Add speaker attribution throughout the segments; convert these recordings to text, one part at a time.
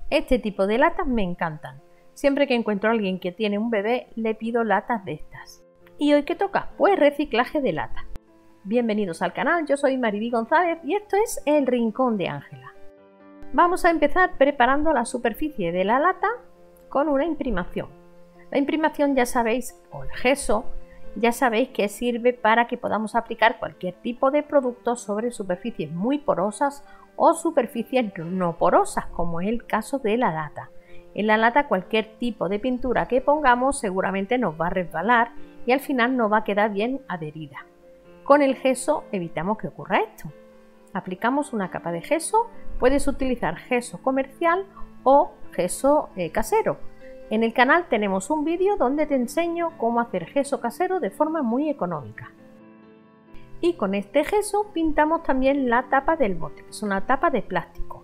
Speaker 1: Este tipo de latas me encantan. Siempre que encuentro a alguien que tiene un bebé, le pido latas de estas. ¿Y hoy qué toca? Pues reciclaje de latas. Bienvenidos al canal, yo soy Mariby González y esto es El Rincón de Ángela. Vamos a empezar preparando la superficie de la lata con una imprimación. La imprimación ya sabéis, o el gesso, ya sabéis que sirve para que podamos aplicar cualquier tipo de producto sobre superficies muy porosas o superficies no porosas, como es el caso de la lata. En la lata cualquier tipo de pintura que pongamos seguramente nos va a resbalar y al final no va a quedar bien adherida. Con el gesso evitamos que ocurra esto. Aplicamos una capa de gesso, puedes utilizar gesso comercial o gesso casero. En el canal tenemos un vídeo donde te enseño cómo hacer gesso casero de forma muy económica. Y con este gesso pintamos también la tapa del bote, que es una tapa de plástico.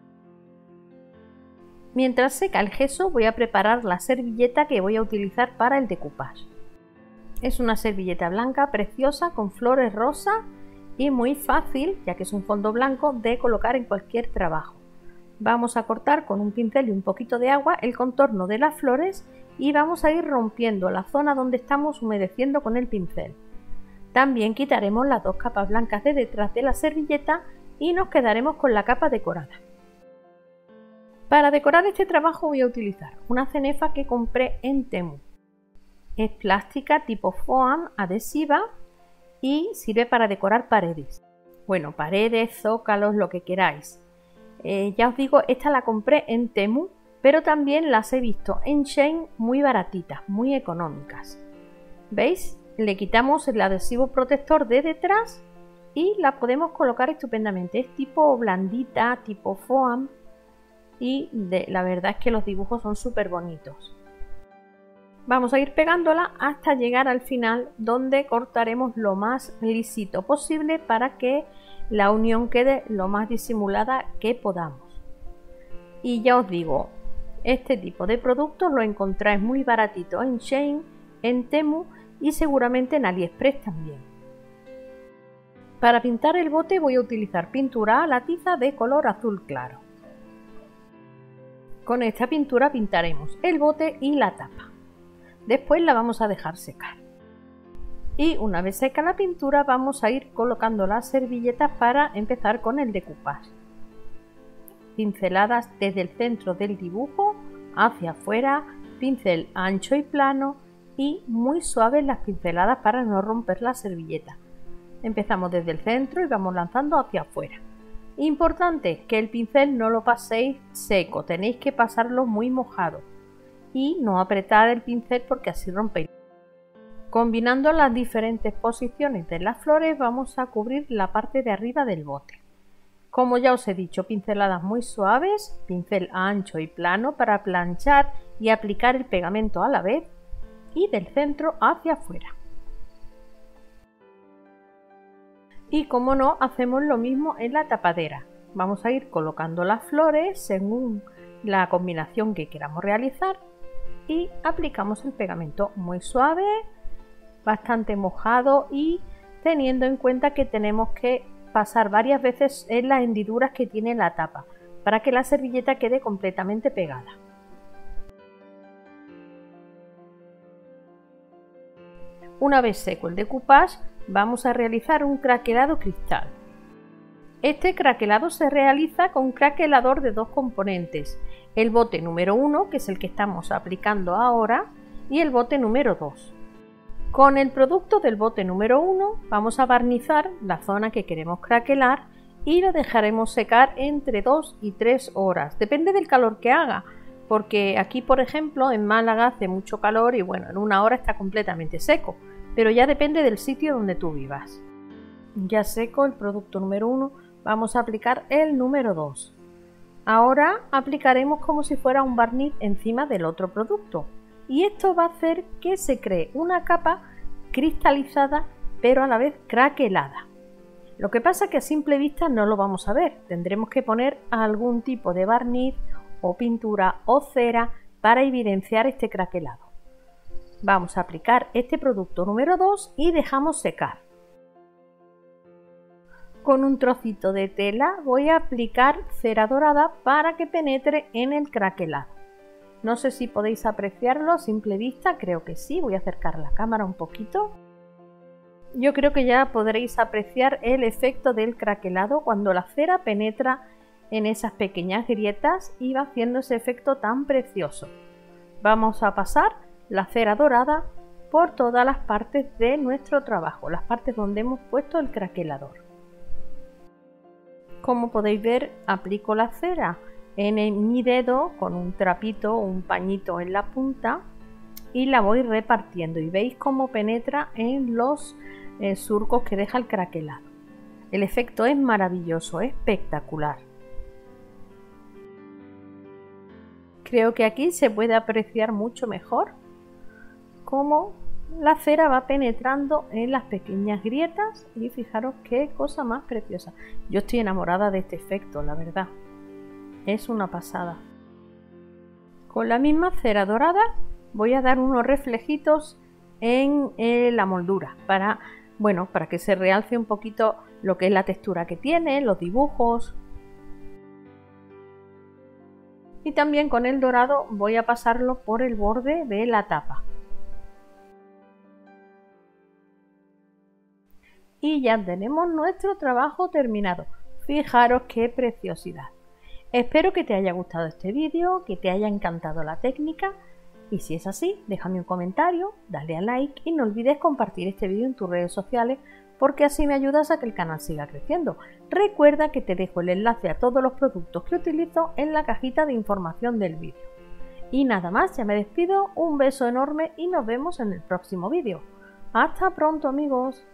Speaker 1: Mientras seca el gesso voy a preparar la servilleta que voy a utilizar para el decoupage. Es una servilleta blanca preciosa con flores rosas y muy fácil, ya que es un fondo blanco, de colocar en cualquier trabajo. Vamos a cortar con un pincel y un poquito de agua el contorno de las flores y vamos a ir rompiendo la zona donde estamos humedeciendo con el pincel. También quitaremos las dos capas blancas de detrás de la servilleta y nos quedaremos con la capa decorada. Para decorar este trabajo voy a utilizar una cenefa que compré en Temu. Es plástica tipo foam adhesiva y sirve para decorar paredes. Bueno, paredes, zócalos, lo que queráis. Ya os digo, esta la compré en Temu, pero también las he visto en Shein muy baratitas, muy económicas. ¿Veis? Le quitamos el adhesivo protector de detrás y la podemos colocar estupendamente. Es tipo blandita, tipo foam y la verdad es que los dibujos son súper bonitos. Vamos a ir pegándola hasta llegar al final, donde cortaremos lo más lisito posible para que la unión quede lo más disimulada que podamos. Y ya os digo, este tipo de productos lo encontráis muy baratito en Shein, en Temu y seguramente en AliExpress también. Para pintar el bote voy a utilizar pintura a la tiza de color azul claro. Con esta pintura pintaremos el bote y la tapa. Después la vamos a dejar secar. Y una vez seca la pintura vamos a ir colocando las servilletas para empezar con el decoupage. Pinceladas desde el centro del dibujo hacia afuera, pincel ancho y plano y muy suaves las pinceladas para no romper la servilleta. Empezamos desde el centro y vamos lanzando hacia afuera. Importante que el pincel no lo paséis seco, tenéis que pasarlo muy mojado y no apretar el pincel porque así rompéis. Combinando las diferentes posiciones de las flores vamos a cubrir la parte de arriba del bote. Como ya os he dicho, pinceladas muy suaves, pincel ancho y plano para planchar y aplicar el pegamento a la vez y del centro hacia afuera. Y como no, hacemos lo mismo en la tapadera. Vamos a ir colocando las flores según la combinación que queramos realizar y aplicamos el pegamento muy suave, bastante mojado y teniendo en cuenta que tenemos que pasar varias veces en las hendiduras que tiene la tapa para que la servilleta quede completamente pegada. Una vez seco el decoupage vamos a realizar un craquelado cristal. Este craquelado se realiza con un craquelador de dos componentes, el bote número 1, que es el que estamos aplicando ahora, y el bote número 2. Con el producto del bote número 1 vamos a barnizar la zona que queremos craquelar y lo dejaremos secar entre 2 y 3 horas, depende del calor que haga, porque aquí por ejemplo en Málaga hace mucho calor y bueno, en una hora está completamente seco, pero ya depende del sitio donde tú vivas. Ya seco el producto número 1, vamos a aplicar el número 2. Ahora aplicaremos como si fuera un barniz encima del otro producto. Y esto va a hacer que se cree una capa cristalizada pero a la vez craquelada. Lo que pasa es que a simple vista no lo vamos a ver, tendremos que poner algún tipo de barniz o pintura o cera para evidenciar este craquelado. Vamos a aplicar este producto número 2 y dejamos secar. Con un trocito de tela voy a aplicar cera dorada para que penetre en el craquelado. No sé si podéis apreciarlo a simple vista, creo que sí. Voy a acercar la cámara un poquito. Yo creo que ya podréis apreciar el efecto del craquelado cuando la cera penetra en esas pequeñas grietas y va haciendo ese efecto tan precioso. Vamos a pasar la cera dorada por todas las partes de nuestro trabajo, las partes donde hemos puesto el craquelador. Como podéis ver, aplico la cera en mi dedo con un trapito o un pañito en la punta y la voy repartiendo y veis cómo penetra en los surcos que deja el craquelado. El efecto es maravilloso, espectacular. Creo que aquí se puede apreciar mucho mejor cómo la cera va penetrando en las pequeñas grietas y fijaros qué cosa más preciosa. Yo estoy enamorada de este efecto, la verdad. Es una pasada. Con la misma cera dorada voy a dar unos reflejitos en la moldura para que se realce un poquito lo que es la textura que tiene, los dibujos. Y también con el dorado voy a pasarlo por el borde de la tapa. Y ya tenemos nuestro trabajo terminado. Fijaros qué preciosidad. Espero que te haya gustado este vídeo, que te haya encantado la técnica. Y si es así, déjame un comentario, dale a like y no olvides compartir este vídeo en tus redes sociales porque así me ayudas a que el canal siga creciendo. Recuerda que te dejo el enlace a todos los productos que utilizo en la cajita de información del vídeo. Y nada más, ya me despido, un beso enorme y nos vemos en el próximo vídeo. ¡Hasta pronto, amigos!